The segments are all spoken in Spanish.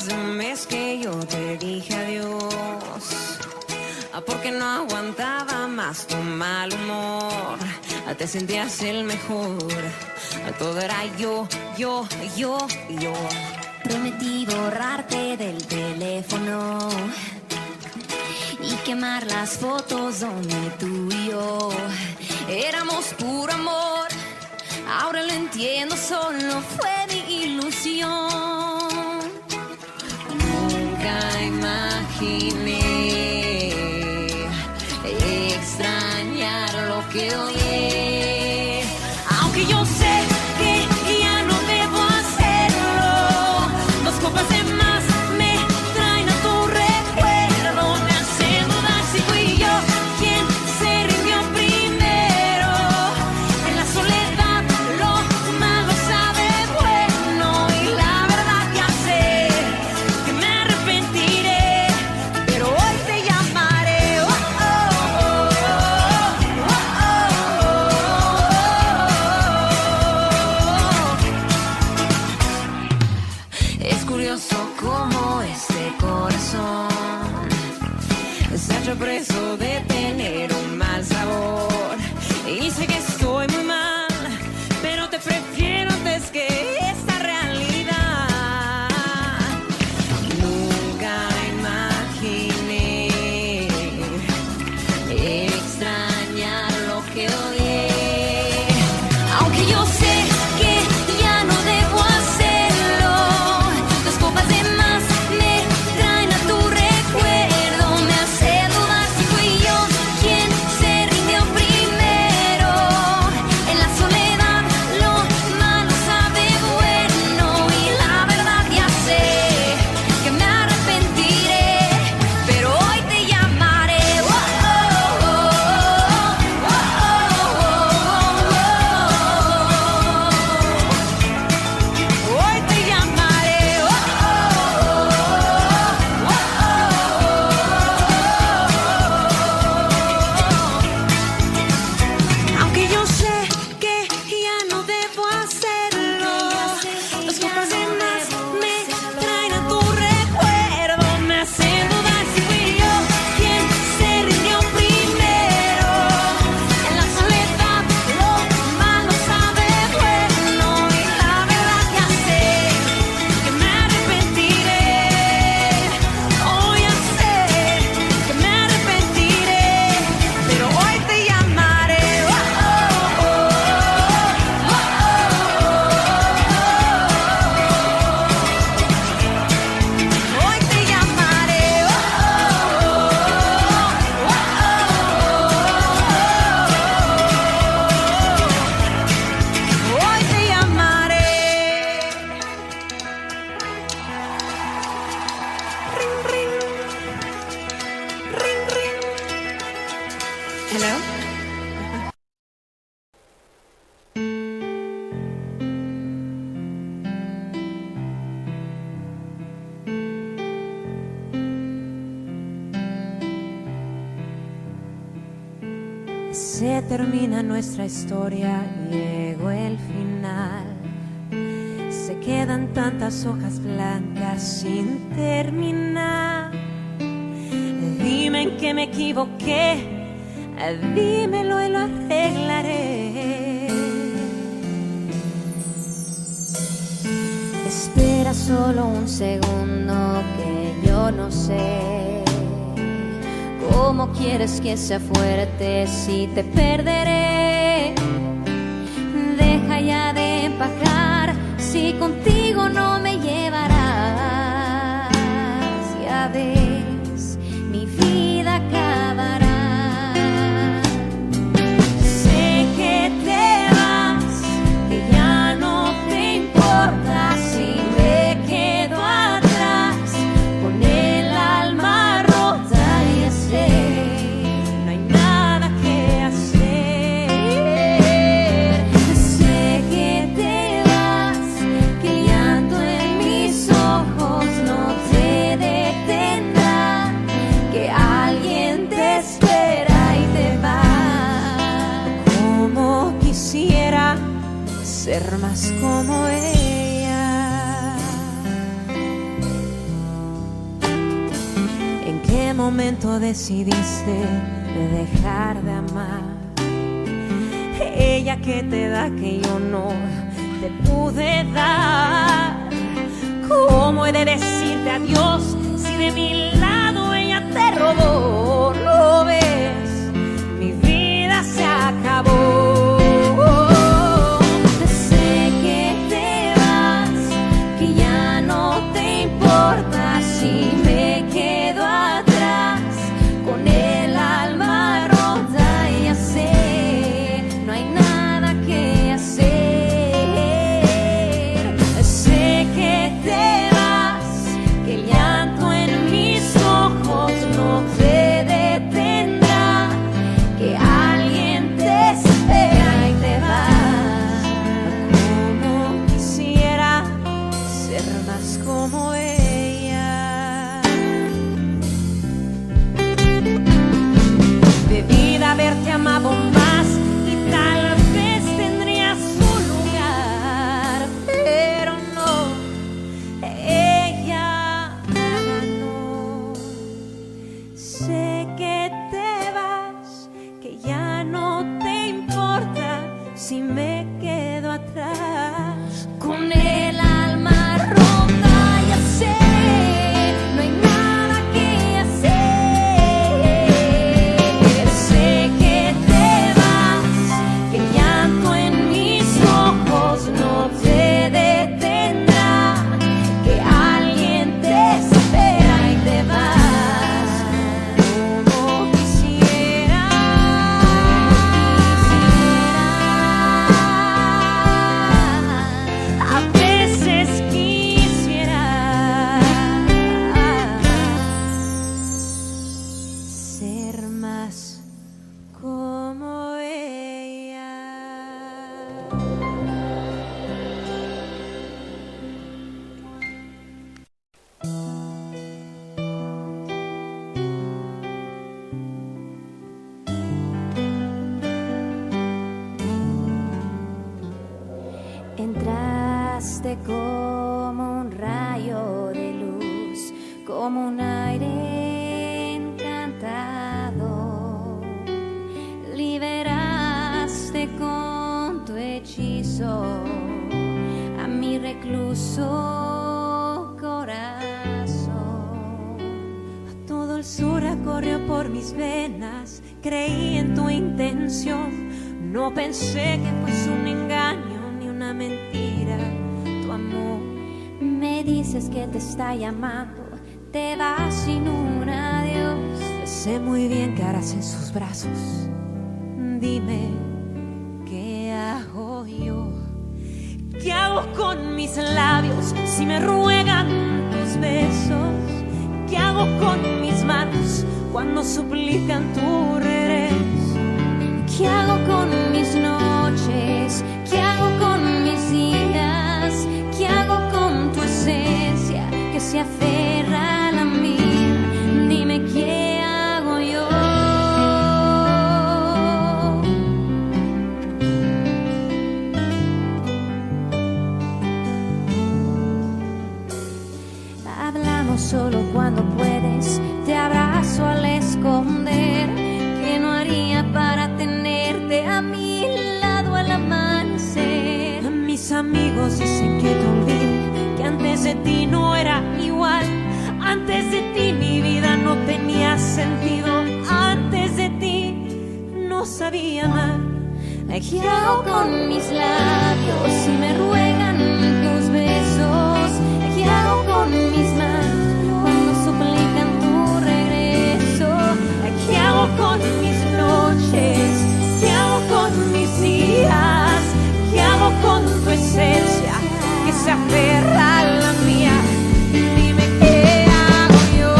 más de un mes que yo te dije adiós, porque no aguantaba más tu mal humor. Te sentías el mejor, todo era yo. Prometí borrarte del teléfono y quemar las fotos donde tú y yo éramos puro amor. Ahora lo entiendo, solo fue mi ilusión. Nunca imaginé extrañar lo que odié, aunque yo sé que ya no debo hacerlo. Dos copas de más me traen a tu recuerdo, me hacen dudar si fui yo quien se rindió primero. En la soledad lo malo sabe bueno, y la verdad ya sé que me arrepentiré, pero hoy te llamaré. Es curioso cómo este corazón se ha hecho preso de tener un mal sabor. Y sé que estoy muy mal, pero te prefiero antes que esta realidad. Nunca imaginé extrañar lo que odié, aunque yo sé que ya no debo hacerlo. Dos copas de más me traen a tu recuerdo, me hace dudar si fui yo quien se rindió primero. En la soledad lo malo sabe bueno, y la verdad ya sé que me arrepentiré, pero hoy te llamaré. Hoy te llamaré. Aunque yo sé que ya no debo hacerlo, dos copas de más me traen a tu recuerdo, me hacen dudar si fui yo quien se rindió primero. En la soledad lo malo sabe bueno, y la verdad ya sé que me arrepentiré. Hoy ya sé que me arrepentiré, pero hoy te llamaré. Hoy te llamaré. Hoy te llamaré. Ring, ring. Ring, ring. Hello. Se termina nuestra historia, llegó el final. Se quedan tantas hojas blancas sin terminar. Dime en qué me equivoqué, dímelo y lo arreglaré. Espera solo un segundo, que yo no sé cómo quieres que sea fuerte si te perderé. Deja ya de empacar, si contigo no me llevarás. Ya ves, mi vida acabará. Sé que te vas, que ya no te importa si me quedo atrás con el alma rota. Ya sé, no hay nada que hacer. Sé que te vas, que el llanto en mis ojos no te detendrá, que alguien te espera y te va. Como quisiera ser más como ella. momento decidiste dejar de amar. Ella que te da que yo no te pude dar. ¿Cómo he de decirte adiós si de mi lado ella te robó? ¿Lo ves? Mi vida se acabó. Sé que te vas, que ya no te importa si me quedo atrás con el alma rota. Ya sé, no hay nada que hacer. Sé que te vas, que el llanto en mis ojos no te detendrá, que alguien te espera y te vas. Como quisiera ser más como ella. Debí de haberte amado más y tal vez tendrías un lugar, pero no, ella ganó. Sé que te vas, que ya no te importa si me quedo atrás. Con el alma rota, ya sé, no hay nada que hacer. Sé que te vas, que el llanto en mis ojos no te detendrá, que alguien te espera y te vas. Como quisiera a veces quisiera ser más como ella. Entraste como un rayo de luz, como un aire encantado. Liberaste con tu hechizo a mi recluso corazón. Todo el sur corrió por mis venas, creí en tu intención. No pensé que fuese un engaño ni una mentira, tu amor. Me dices que te está llamando, te vas sin un adiós. Sé muy bien que harás en sus brazos. Dime, ¿qué hago yo? ¿Qué hago con mis labios si me ruegan tus besos? ¿Qué hago con mis manos cuando suplican tu regreso? ¿Qué hago con mis noches? ¿Qué hago con mis días? ¿Qué hago con tu esencia que se aferra a la mía? Dime, ¿qué hago yo? Hablamos solo cuando puedes, te abrazo al esconder. ¿Qué no haría para tenerte a mi lado al amanecer? Mis amigos dicen que te olvidé, que antes de ti no era igual. Antes de ti mi vida no tenía sentido. Antes de ti no sabía amar. ¿Qué hago con mis labios si me ruegan tus besos? ¿Qué hago con mis manos cuando suplican tu regreso? ¿Qué hago con mis noches? ¿Qué hago con mis días? ¿Qué hago con tu esencia que se aferra a la mía? Dime, ¿qué hago yo?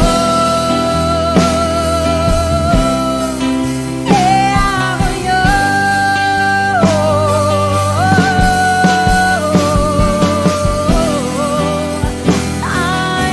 ¿Qué hago yo? Ay,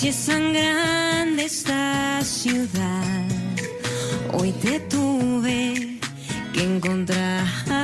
es tan grande esta ciudad. Hoy te tuve que encontrar.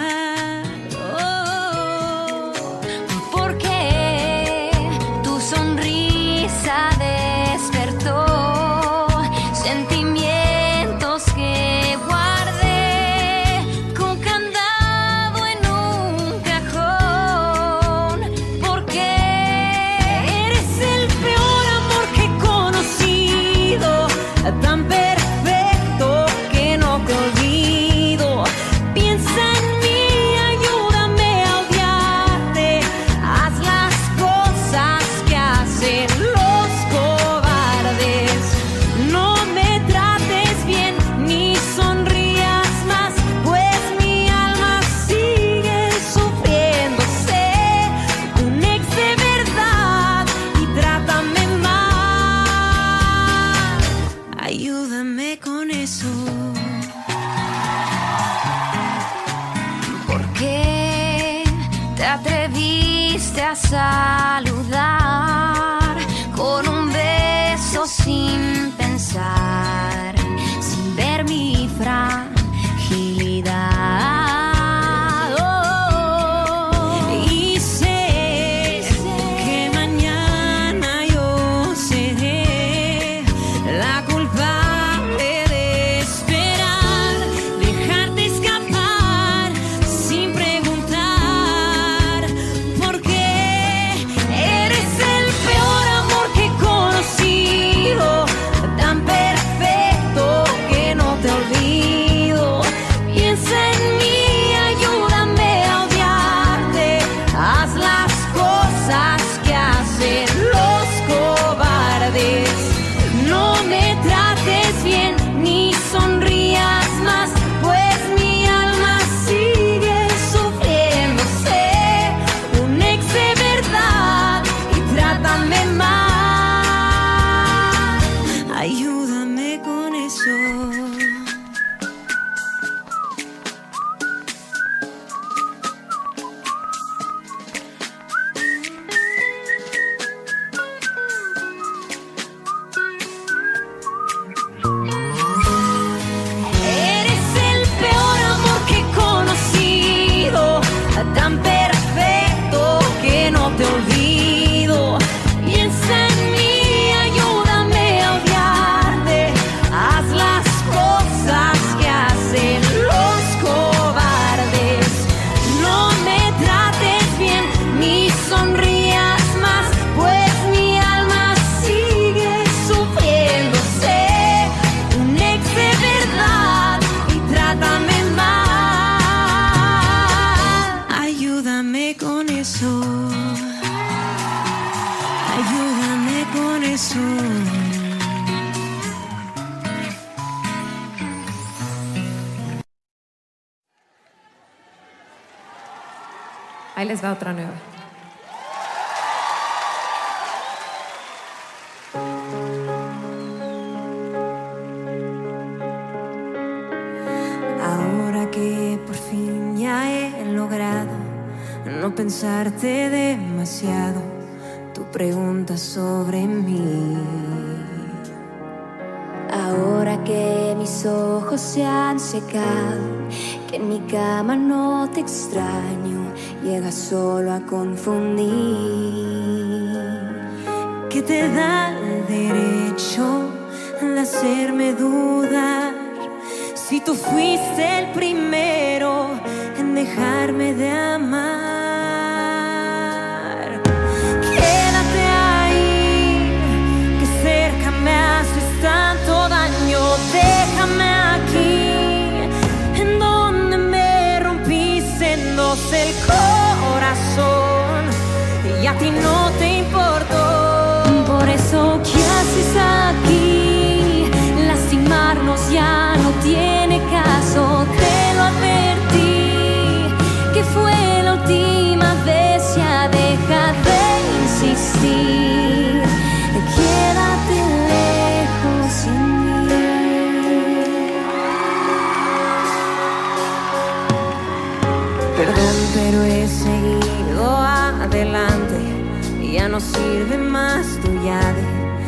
Porque tu sonrisa despertó sentimientos que guardé con candado en un cajón. Porque eres el peor amor que he conocido, tan perfecto que no te olvido. Piensa en mí, ayúdame a odiarte. Haz las cosas que hacen los cobardes. No me trates bien ni sonrías más, pues mi alma sigue sufriendo. Sé un ex de verdad y trátame mal. Ayúdame con eso. ¿Por qué te atreviste a saludar con un beso sin pensar, sin ver mi fragilidad? Y sé que mañana yo seré la culpable de esperar, dejarte escapar sin preguntar. Porque eres el peor amor que he conocido, tan perfecto que no te olvido. Piensa en mí, ayúdame a odiarte. Haz las cosas que hacen los cobardes. No me trates bien ni sonrías más, pues mi alma sigue sufriendo. Sé un ex de verdad y trátame mal. Ayúdame con eso. Eres el peor amor que he conocido, tan perfecto que no te olvido. Piensa en mí, ayúdame a odiarte. Haz las cosas que hacen los cobardes. No me trates bien ni sonrías más, pues mi alma sigue sufriendo. Sé un ex de verdad y trátame mal. Ayúdame con eso. Ayúdame con eso. Ahí les va otra nueva. Ahora que por fin ya he logrado no pensarte demasiado, tu pregunta sobre mí. Ahora que mis ojos se han secado, que en mi cama no te extraño, llegas solo a confundir. Que te da el derecho de hacerme dudar, si tú fuiste el primero en dejarme de amar. Quédate ahí, que cerca me haces tanto daño. Déjame aquí, en donde me rompiste en dos el corazón, y a ti no te importó. Por eso, ¿qué haces aquí? Lastimarnos ya no tiene caso. Te lo advertí, que fue la última vez. Ya deja de insistir. Quédate lejos sin mí. Perdón, pero he seguido adelante. Ya no sirve más tu llave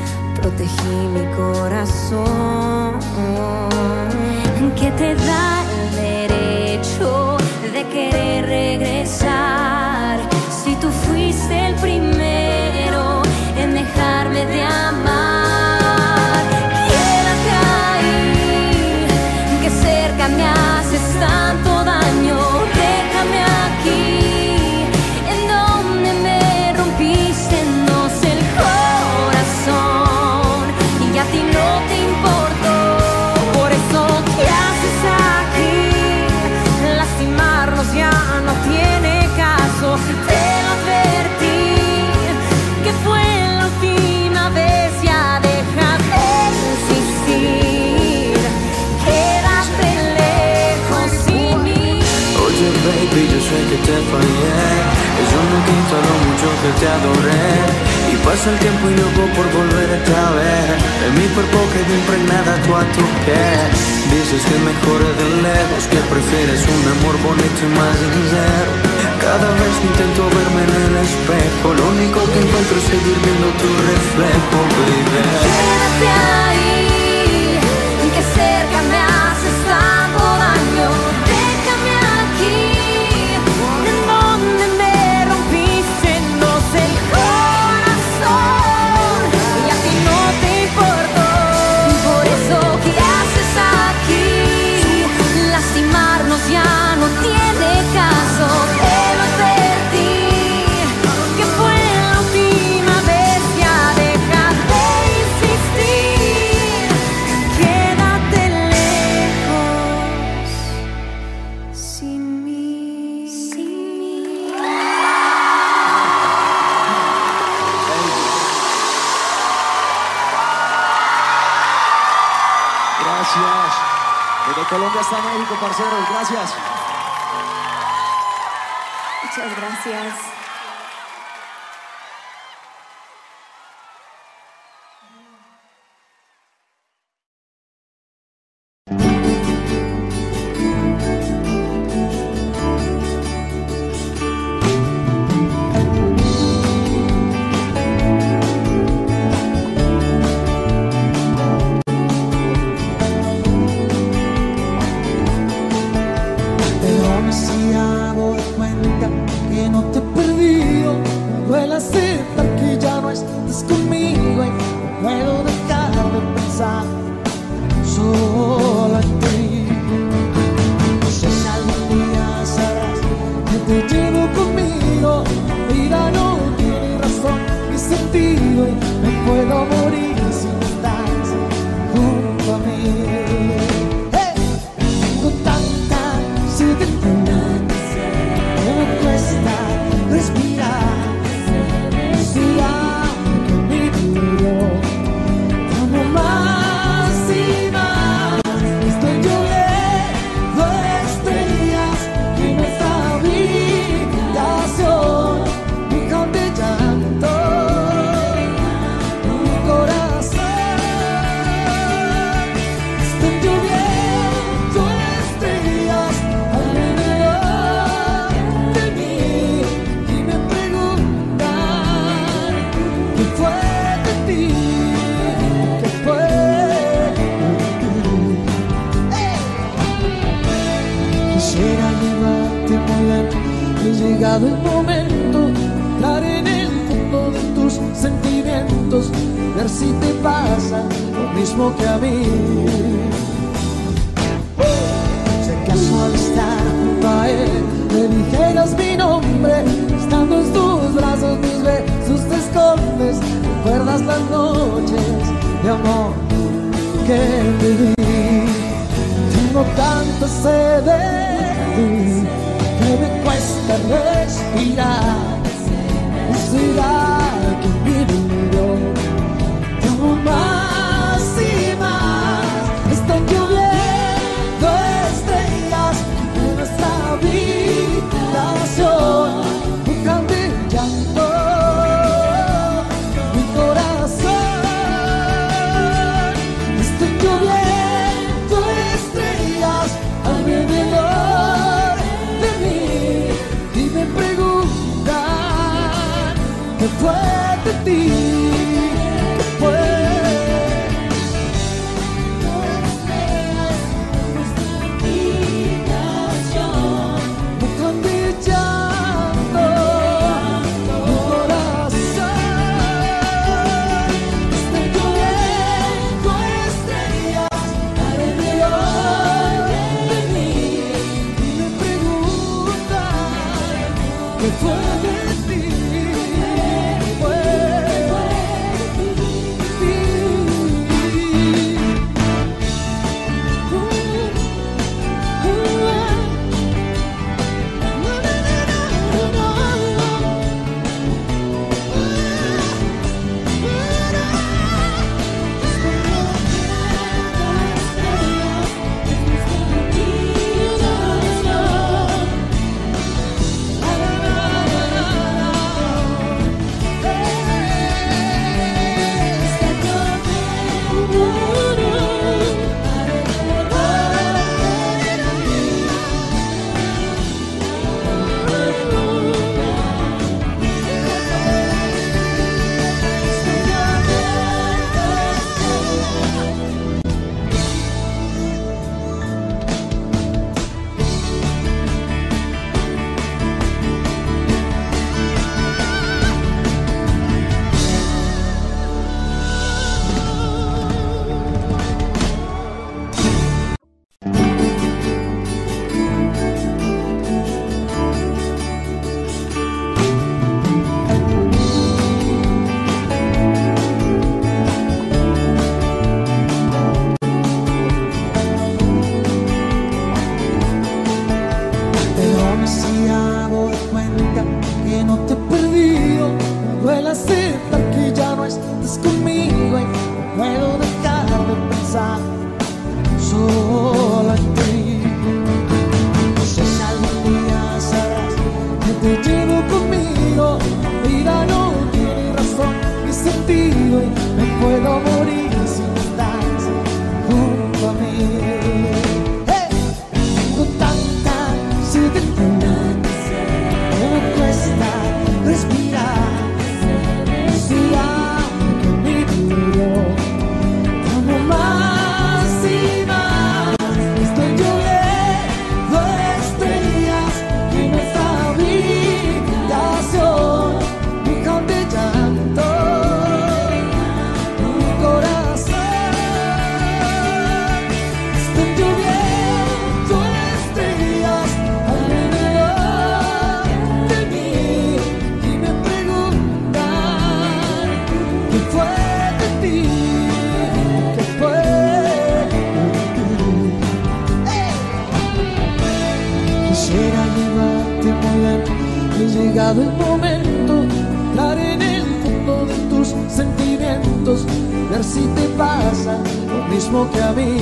protegí mi corazón, que te da el derecho de querer regresar. Si tú fuiste el primero en dejarme de amar, quédate ahí, que cerca me haces tanto daño. Déjame aquí, en donde me rompiste, no sé, el corazón, y a ti no te importó. Por eso, ¿qué haces aquí? Lastimarnos ya no tiene caso. Te lo advertí, que fue la última vez, ya deja de insistir. Quédate lejos sin mí. Oye baby, yo sé que te fallé, eso no quita lo mucho que te adoré. Y pasa el tiempo y loco por volverte a ver, en mi cuerpo quedó impregnada tú a tu piel. Dices que mejor de lejos, que prefieres un amor bonito y más sincero. Cada vez que intento verme en el espejo, lo único que encuentro es seguir viendo tu reflejo, baby. Quédate ahí, que cerca me haces tanto daño. Déjame aquí, en donde me rompiste, no sé, el corazón, y a ti no te importó. Por eso, ¿qué haces aquí? Lastimarnos ya no tiene caso. Te lo advertí, que fue la última vez, ya deja de insistir. Quédate lejos sin mí. Gracias. Desde Colombia hasta México, parceros. Gracias. Muchas gracias. Pero me he dado cuenta que no te he perdido. Me duele aceptar que ya no estás conmigo y no puedo dejar de pensar solo en ti. Si algún día sabrás que te llevo conmigo, la vida no tiene razón ni sentido y me puedo morir si no estás junto a mí. Tengo tanta sed de ti, que me cuesta respirar. Será que mi vida te amo más y más. Estoy lloviendo estrellas y nuestra habitación, mojan de llanto mi corazón. Estoy lloviendo estrellas alrededor de mí y me preguntan qué fue de ti, qué fue de ti. Quisiera llevarte muy lejos, he llegado el momento, entrar en el fondo de tus sentimientos, ver si te pasa lo mismo que a mí. Si acaso al estar junto a él le dijeras mi nombre, estando en tus brazos mis besos te escondes. ¿Recuerdas las noches de amor que viví? Tengo tanta sed de ti que me cuesta respirar. ¿Será que mi vida te amo más y más? Están lloviendo estrellas en nuestra habitación, mojan de llanto mi corazón. Están lloviendo estrellas alrededor de mí y me preguntan qué fue de ti, qué fue estés conmigo y no puedo dejar de pensar solo en ti. No sé si algún día sabrás que te llevo conmigo. Mi vida no tiene razón ni sentido y me puedo morir si no estás junto a mí. Hey, tengo tanta sed de ti, me cuesta respirar. Será que mi vida te amo más y más. Estoy lloviendo estrellas en nuestra habitación, mojan de llanto mi corazón. Estoy lloviendo estrellas alrededor de mí y me preguntan ¿qué fue de ti? ¿Qué fue de ti? Quisiera llevarte muy lejos. Ha llegado el momento, entrar en el fondo de tus sentimientos, ver si te pasa lo mismo que a mí.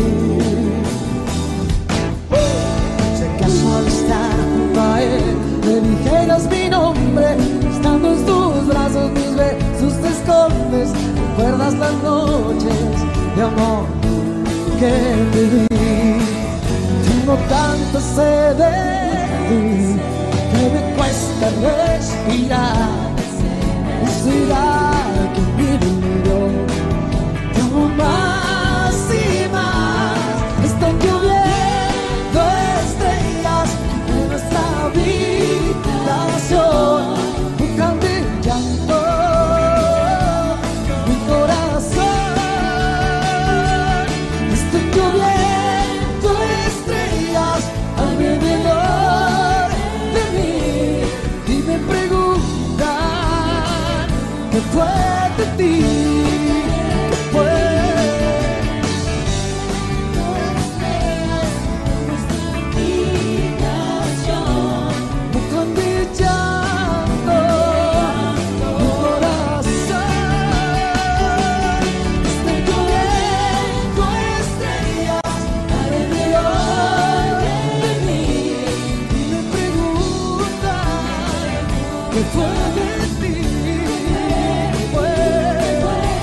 Si acaso al estar junto a él le dijeras mi nombre, estando en tus brazos mis besos te escondes. ¿Recuerdas las noches de amor que te di? Tengo tanta sed de ti que me cuesta respirar. ¿Y será que mi vida te amo más y más? Están lloviendo estrellas en nuestra habitación, mojan de llanto mi corazón. Están lloviendo estrellas alrededor de mí y me preguntan ¿qué fue de ti? ¿Qué fue? Mojan de llanto mi corazón. Están lloviendo estrellas alrededor de mí y me preguntan ¿qué fue de ti? ¿Qué fue?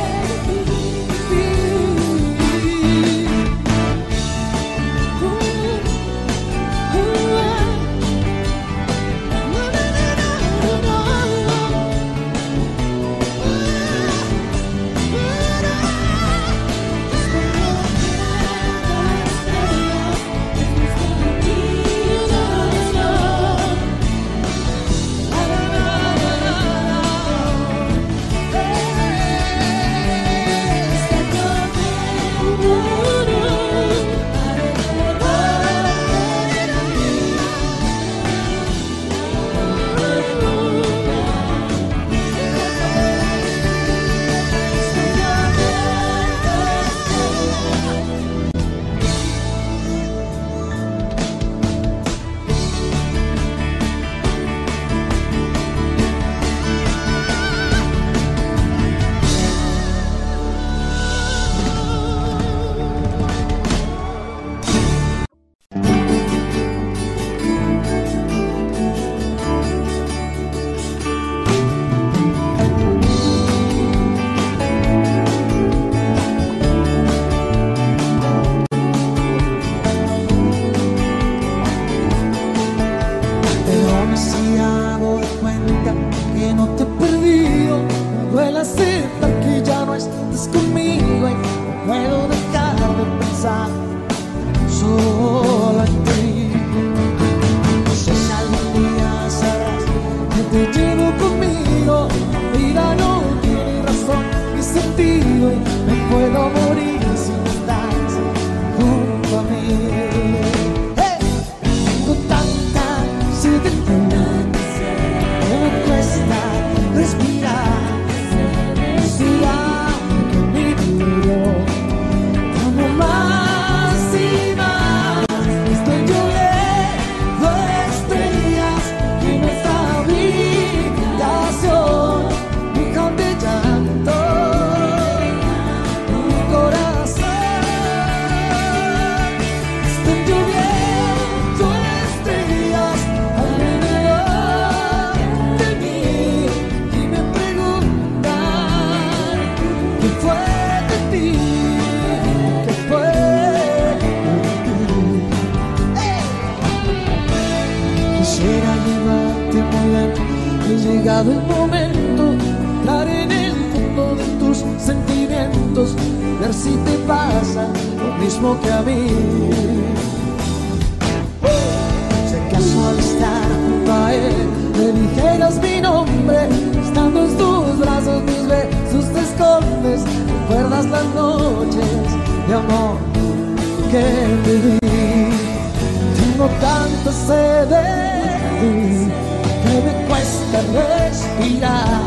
llegado el momento, entrar en el fondo de tus sentimientos, ver si te pasa lo mismo que a mí. Si acaso al estar junto a él le dijeras mi nombre, estando en tus brazos mis besos te escondes, recuerdas las noches de amor que viví. Tengo tanta sed de ti que me cuesta respirar.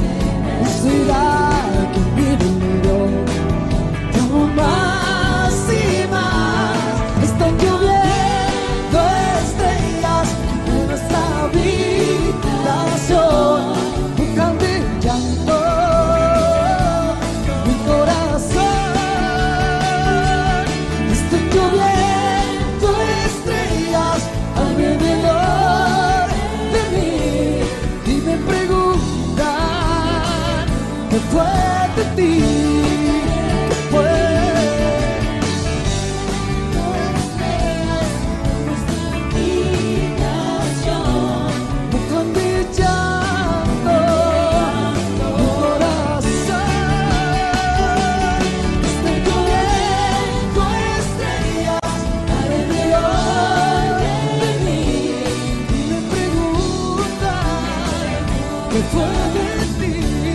¿Será que mi vida te amo más y más? Están lloviendo estrellas en nuestra habitación, buscan mi llanto, mi corazón. Están lloviendo estrellas alrededor de mí y me preguntan ¿qué fue de ti? ¿Qué fue? Buscan mi llanto, mi corazón. Están lloviendo estrellas alrededor de mí y me preguntan ¿qué fue de ti?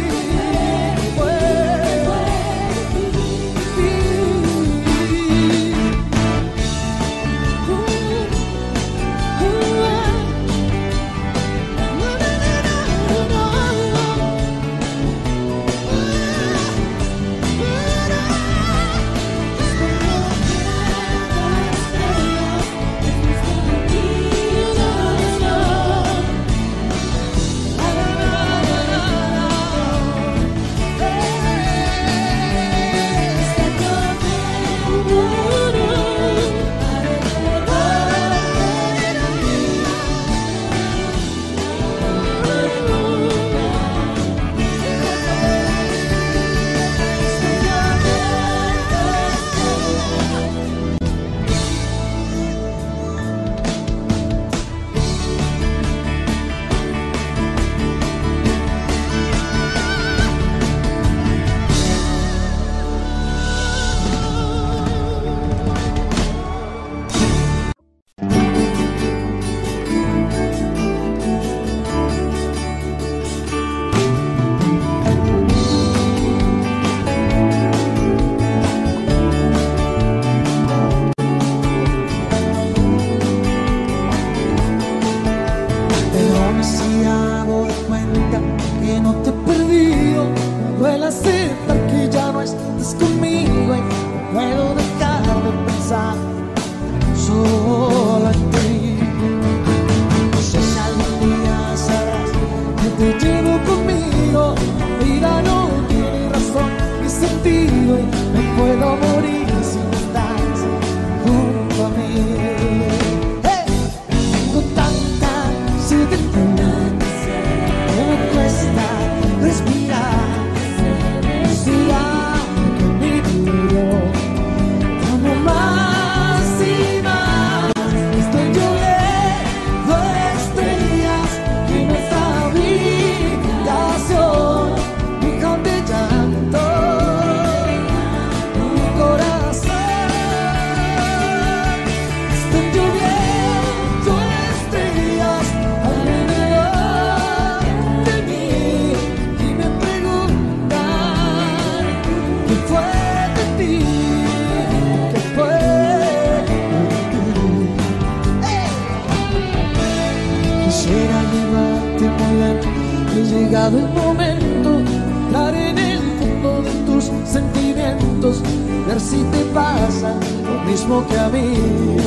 Llegado el momento, entrar en el fondo de tus sentimientos, ver si te pasa lo mismo que a mí.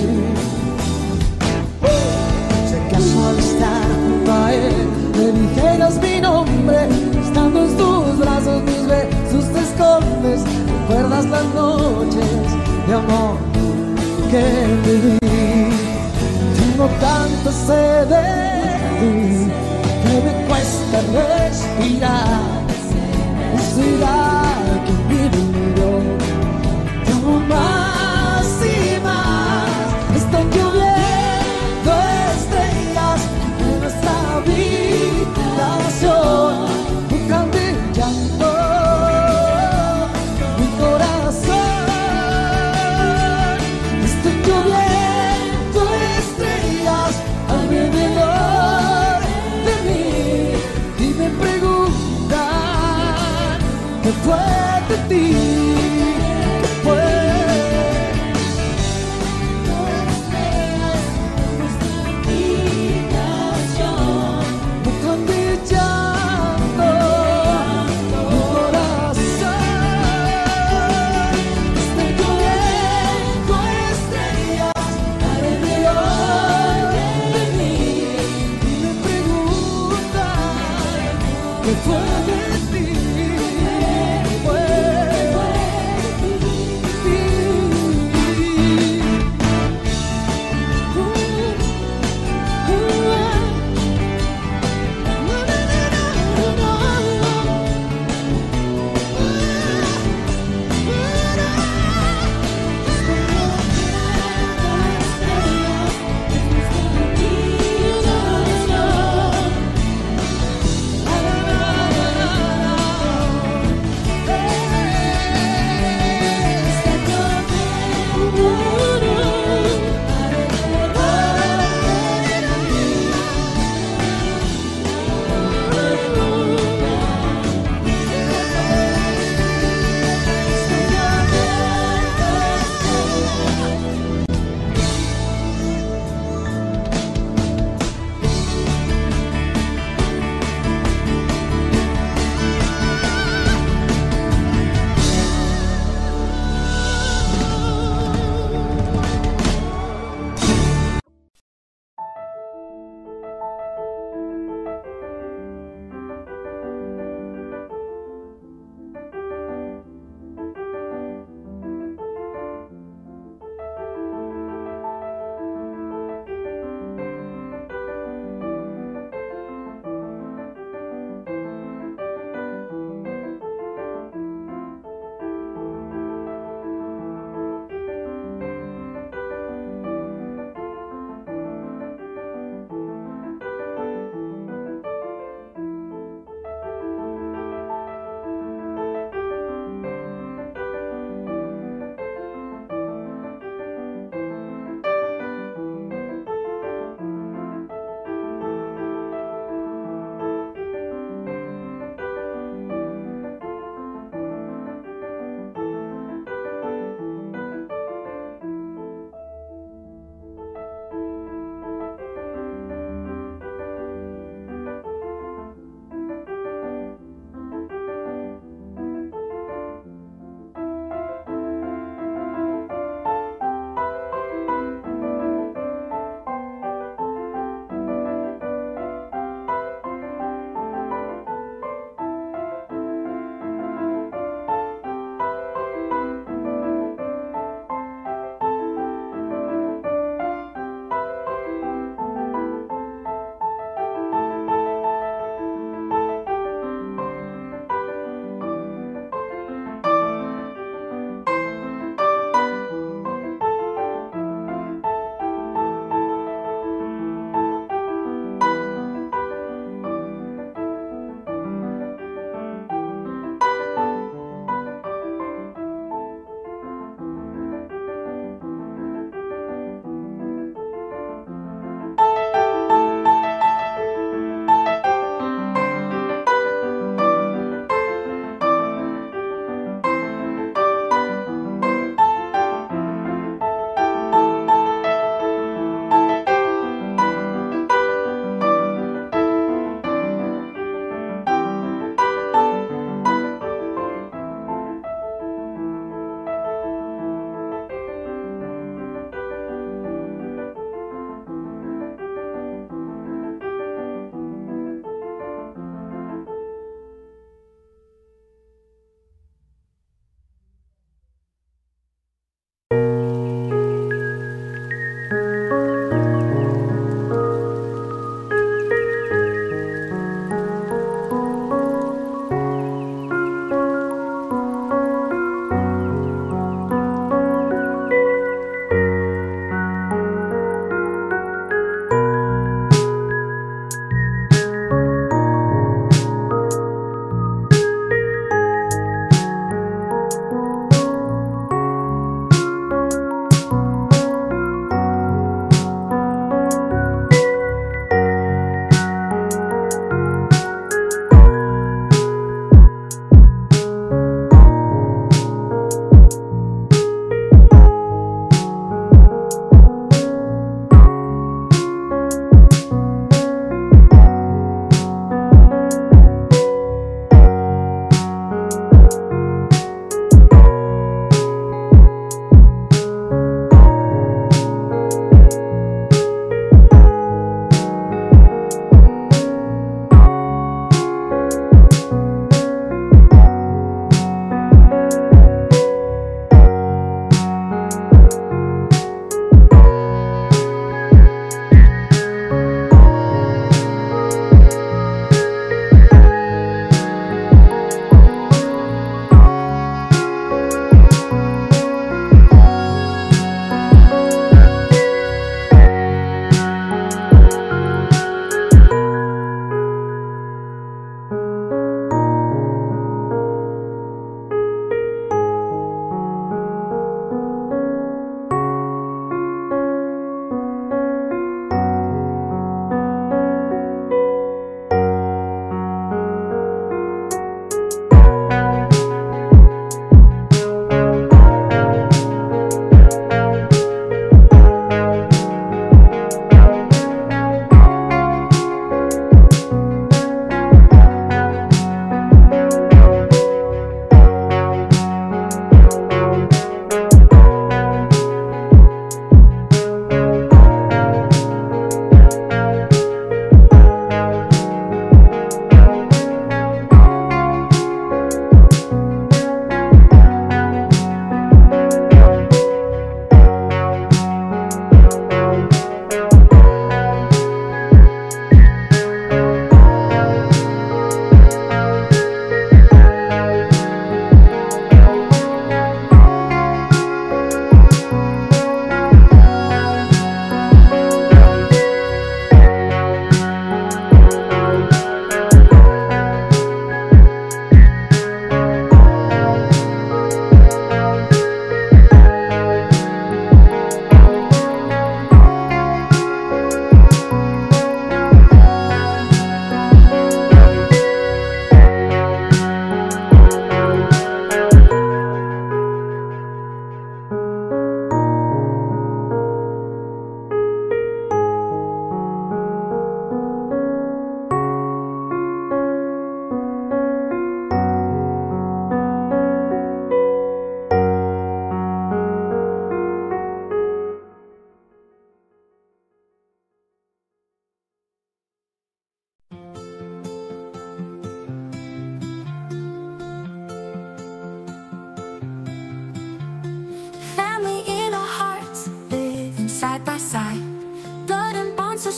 Si acaso al estar junto a él le dijeras mi nombre, estando en tus brazos mis besos te escondes, recuerdas las noches de amor que viví. Tengo tanta sed de ti que me cuesta respirar. ¿Será que mi vida te amo más y más? Están lloviendo estrellas en nuestra habitación. ¿qué fue de ti? ¿Qué fue? ¿Qué fue de ti? ¿Qué fue?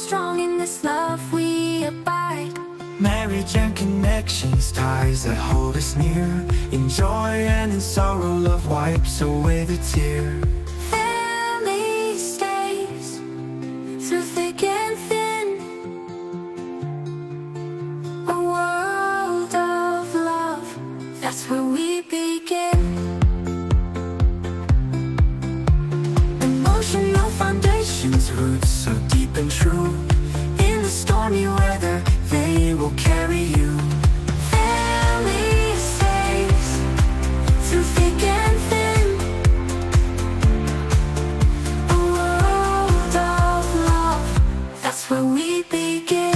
strong in this love we abide. Marriage and connections, ties that hold us near. In joy and in sorrow, love wipes away the tear. Family stays through thick and thin. A world of love, that's where we begin. Emotional foundations, roots so deep and true. In the stormy weather, they will carry you. Family stays through thick and thin. A world of love, that's where we begin.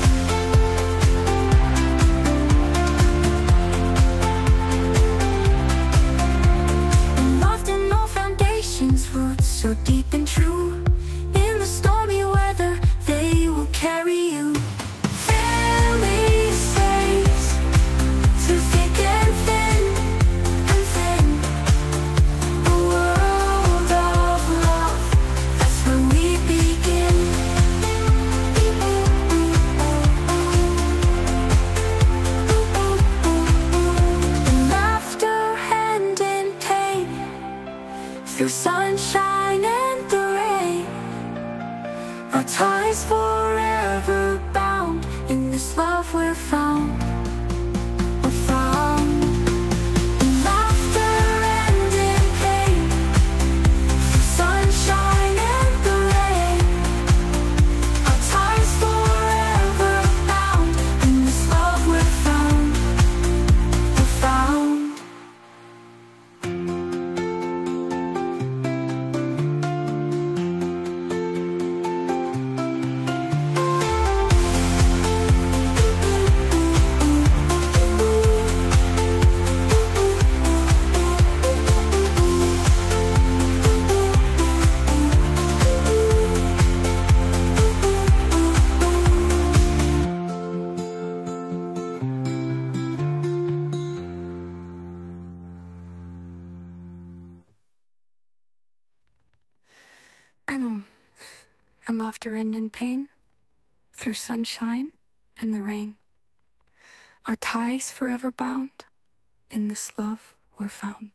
And often no foundations, roots so deep and true. In the stormy weather, they will carry you. Family stays through thick and thin, and thin. A world of love, that's where we begin. In laughter and in pain, through sunshine and the rain, our ties forever bound. In this love we're found. We're found. In laughter and in pain, through sunshine and the rain, our ties forever bound. In this love we're found. We're found. And laughter and in pain, through sunshine and the rain, our ties forever bound. In this love we're found.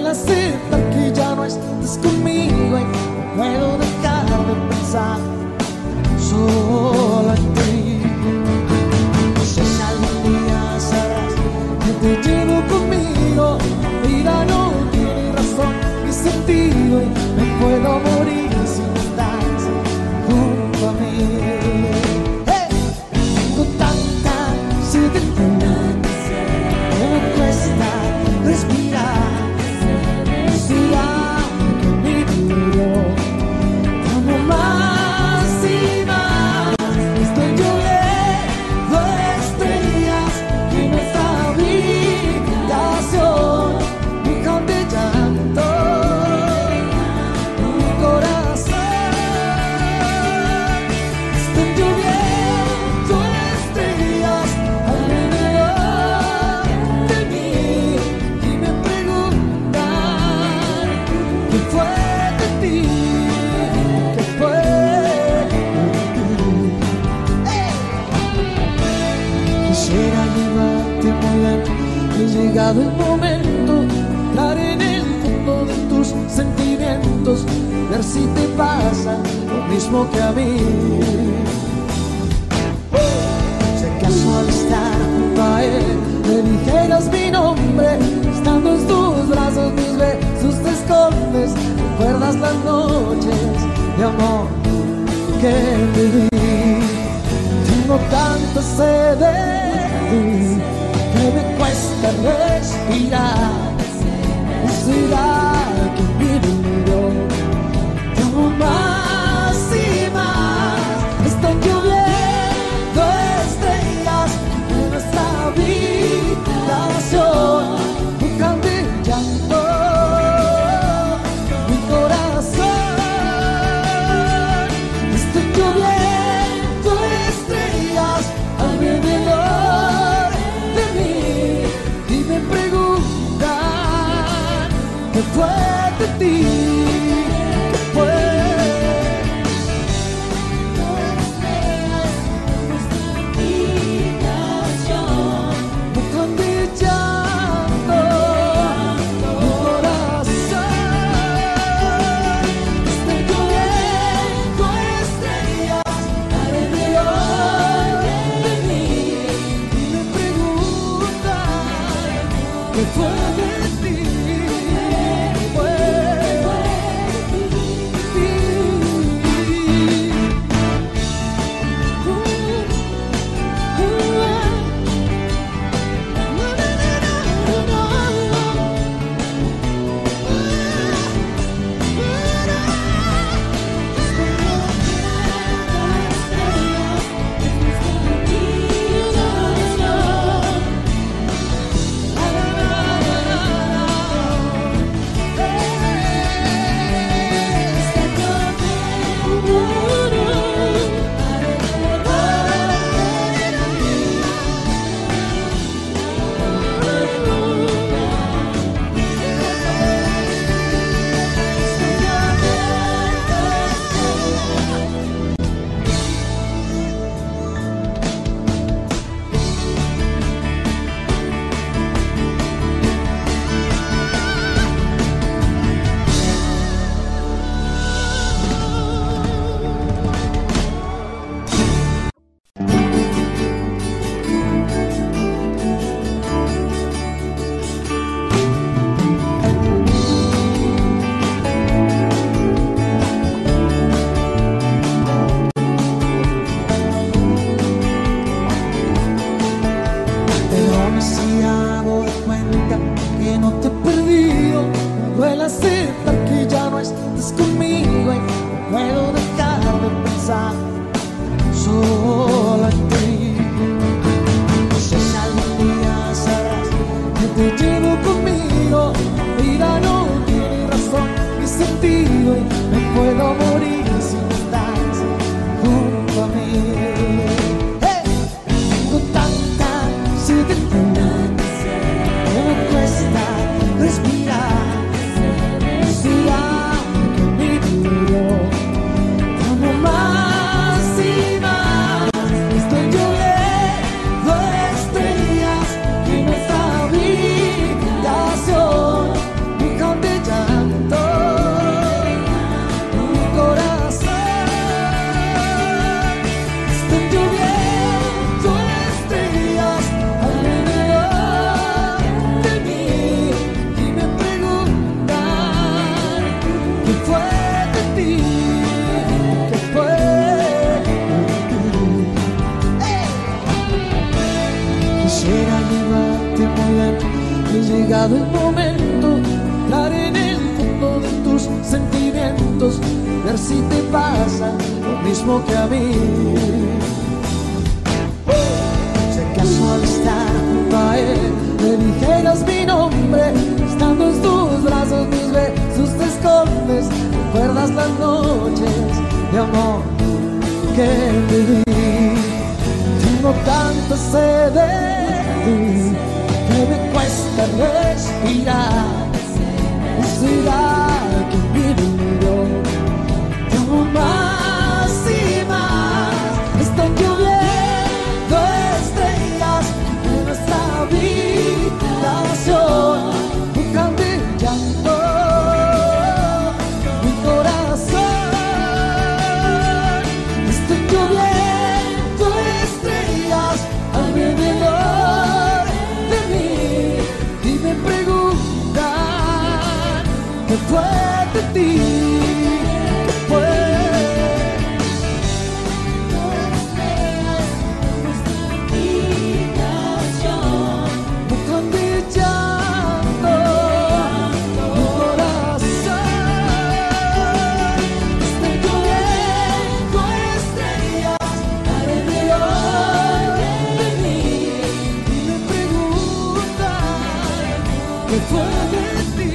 duele aceptar que ya no estás conmigo y no puedo dejar de pensar solo en ti. No sé si algún día sabrás que te llevo conmigo. La vida no tiene razón ni sentido y me puedo morir si no estás junto a mí. ¡Hey! Tengo tanta sed de ti que me cuesta respirar. Será que mi vida te amo más y más. Estoy llorando estrellas que en esta habitación dejan de llanto mi corazón. Estoy lloviendo estrellas alrededor de mí y me preguntan qué fue de ti, qué fue de ti. Quisiera llevarte muy lejos, ha llegado el momento, entrar en el fondo de tus sentimientos, ver si te pasa lo mismo que a mí. Si acaso al estar junto a él le dijeras mi nombre, estando en tus brazos mis besos te escondes, recuerdas las noches de amor que viví. Tengo tanta sed de ti que me cuesta respirar. Será que mi vida te amo más y más. Están lloviendo estrellas en nuestra habitación, dejan de llanto mi corazón. Están lloviendo estrellas alrededor de mí y me preguntan qué fue de ti, qué fue. Dejan de llanto mi corazón. Están lloviendo estrellas alrededor de mí y me preguntan qué fue de ti, qué fue de ti. Pero si hago de cuenta que no te he perdido, me duele aceptar que ya no estás conmigo y no puedo dejar de pensar solo en ti. No sé si algún día sabrás que te llevo conmigo. La vida no tiene razón ni sentido y me puedo morir si no estás junto a mí. ¡Hey! Tengo tanta sed de ti que me cuesta respirar. Será que mi vida te amo más y más. Estoy lloviendo estrellas en esta habitación, dejan de ha llegado el momento, entrar en el fondo de tus sentimientos, ver si te pasa lo mismo que a mí. Si acaso al estar junto a él me dijeras mi nombre, estando en tus brazos mis besos te escondes, recuerdas las noches de amor que viví. Tengo tanta sed de ti que me cuesta respirar. ¿Será que mi vida te amo más y más? Están lloviendo estrellas en nuestra habitación, buscando el llanto mi corazón. Están lloviendo estrellas alrededor de mí y me preguntan ¿qué fue de ti? ¿Qué fue? Buscando el llanto mi corazón. Están lloviendo estrellas alrededor de mí y me preguntan ¿qué fue de ti?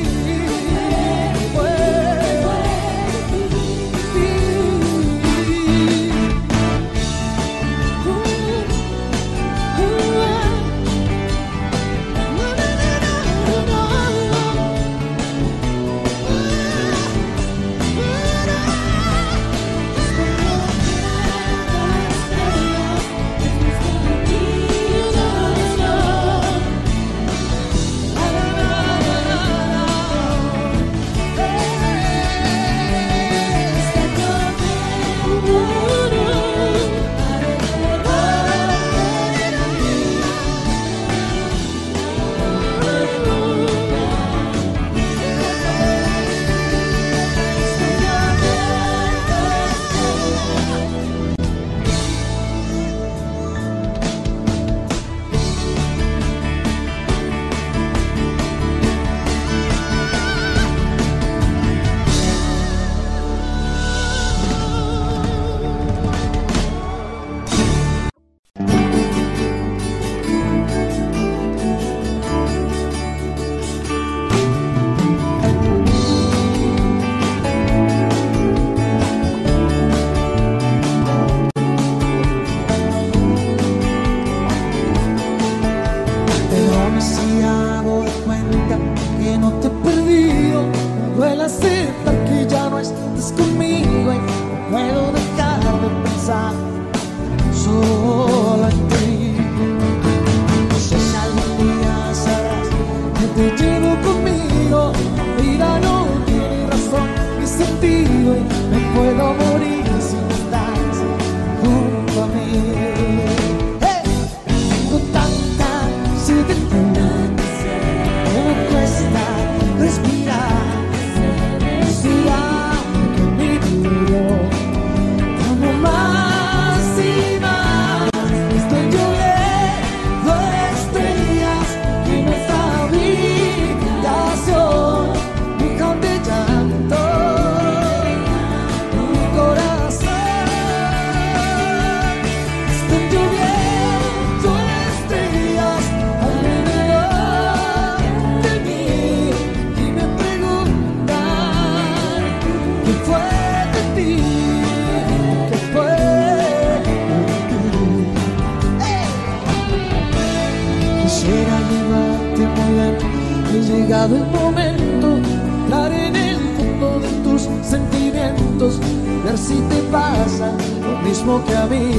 llegado el momento, entrar en el fondo de tus sentimientos, ver si te pasa lo mismo que a mí.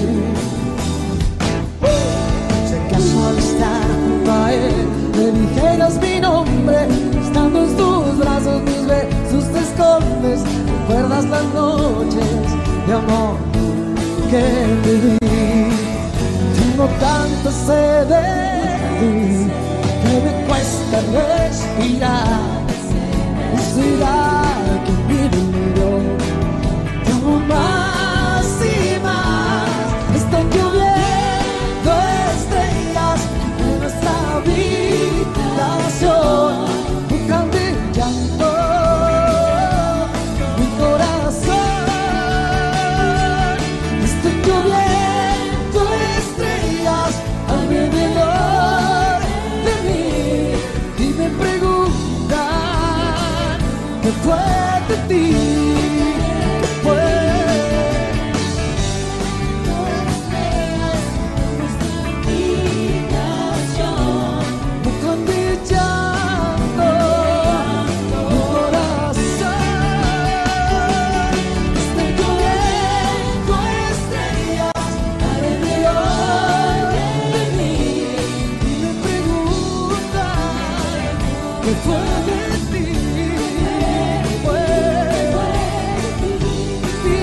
Si acaso al estar junto a él le dijeras mi nombre, estando en tus brazos mis besos te escondes, recuerdas las noches de amor que viví. Tengo tanta sed de ti que me cuesta respirar. ¿Será que mi vida te amo más y más? Están lloviendo estrellas en nuestra habitación, que fue de ti, fue de ti.